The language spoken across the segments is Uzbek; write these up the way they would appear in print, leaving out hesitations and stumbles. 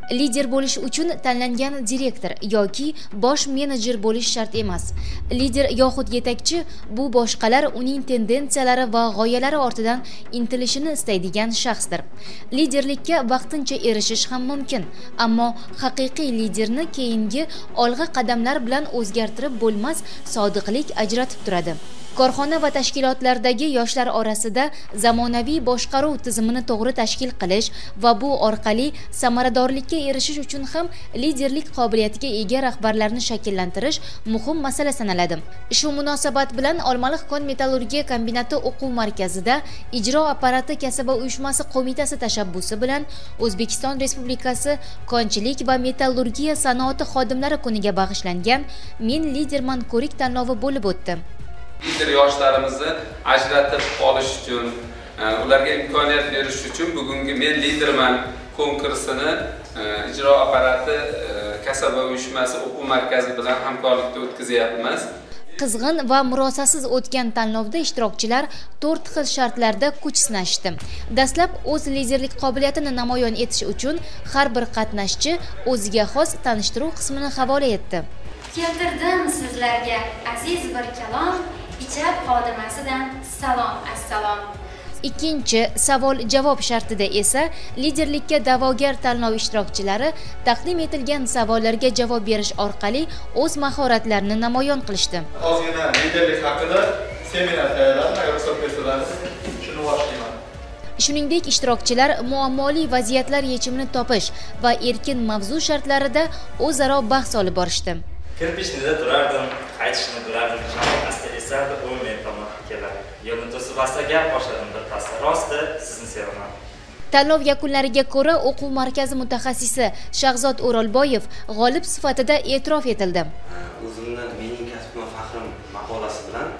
Lider bo'lish uchun tanlangan direktor yoki bosh menejer bo'lish shart emas. Lider yoxud yetakchi bu boshqalar uning tendensiyalari va g'oyalari ortidan intilishini istaydigan shaxsdir. Liderlikka vaqtincha erishish ham mumkin, ammo haqiqiy liderni keyingi olg'a qadamlar bilan o'zgartirib bo'lmas sodiqlik ajratib turadi. Korxona va tashkilotlardagi yoshlar orasida zamonaviy boshqaruv tizimini to'g'ri tashkil qilish va bu orqali samaradorlikka erishish uchun ham liderlik qobiliyatiga ega rahbarlarni shakllantirish muhim masala sanaladi. Shu munosabat bilan Olmaliq kon metallurgiya kombinati o'quv markazida ijro apparati kasaba uyushmasi qo'mitasi tashabbusi bilan O'zbekiston Respublikasi konchilik va metallurgiya sanoati xodimlari kuniga bag'ishlangan Men liderman ko'rik tanlovi bo'lib o'tdi. Lider yoshlarimizni ajratib olish uchun, ularga imkoniyat berish uchun bugungi Men liderman konkursini ijro apparati kasaba uyushmasi o'quv markazi bilan hamkorlikda o'tkazyapmiz. Qizg'in va murosasiz o'tgan tanlovda ishtirokchilar 4 xil shartlarda kuch sinashdi. Dastlab o'z liderlik qobiliyatini namoyon etish uchun har bir qatnashchi o'ziga xos tanishtiruv qismini havola etdi. Keltirdim sizlarga aziz bir kalom, ichab xodimasidan salom assalom. Ikkinchi savol-javob shartida esa liderlikka da'vogar tanlov ishtirokchilari taqdim etilgan savollarga javob berish orqali o'z mahoratlarini namoyon qilishdi. Ozgina liderlik haqida seminar tayyorladim, agar ruxsat bersangiz, shuni boshlayman. Shuningdek, ishtirokchilar muammoli vaziyatlar yechimini topish va erkin mavzu shartlarida o'zaro bahs olib borishdi. Kirpichnida turardim, qaytishni bilardim, asta esardi, o'lmay tomon keladi. Yo'lni to'sib asta gap boshladim bir pasda. Rosti, sizni sevaman. Tanlov yakunlariga ko'ra o'quv markazi mutaxassisi Shahzod O'rolboyev g'olib sifatida e'tirof etildi. O'zimni mening kasbim faxrim maqolasi bilan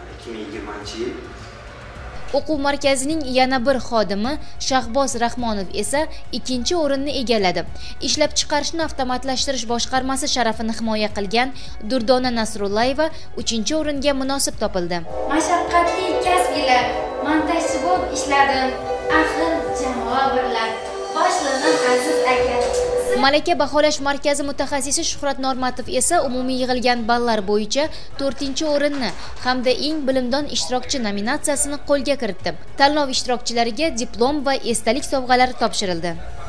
2020-yil O'quv markazining yana bir xodimi Shahboz Rahmonov esa ikkinchi o'rinni egalladi. Ishlab chiqarishni avtomatlashtirish boshqarmasi sharafini himoya qilgan Durdona Nasrullayeva 3-o'ringa munosib topildi. Mashaqqatli kasb ila montajchi bo'lib ishladim. Axir jamoa birlar. Boshlig'im aziz aka. Malaka baholash markazi mutaxassisi Shuhrat Normatov esa umumiy yig'ilgan ballar bo'yicha 4-o'rinni hamda eng bilimdon ishtirokchi nominatsiyasini qo'lga kiritdi. Tanlov ishtirokchilariga diplom va esdalik sovg'alari topshirildi.